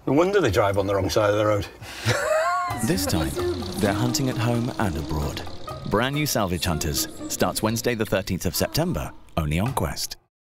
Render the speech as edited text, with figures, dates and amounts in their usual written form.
No wonder they drive on the wrong side of the road. This time, they're hunting at home and abroad. Brand new Salvage Hunters starts Wednesday the 13th of September, only on Quest.